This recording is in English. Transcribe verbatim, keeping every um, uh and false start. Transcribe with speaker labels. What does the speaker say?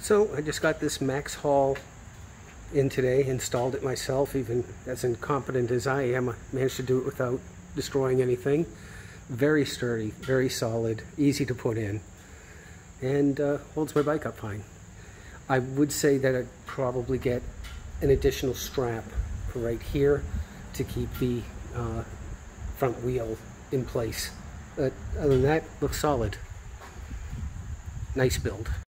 Speaker 1: So I just got this Maxxhaul in today, installed it myself, even as incompetent as I am. I managed to do it without destroying anything. Very sturdy, very solid, easy to put in, and uh, holds my bike up fine. I would say that I'd probably get an additional strap for right here to keep the uh, front wheel in place. But other than that, looks solid. Nice build.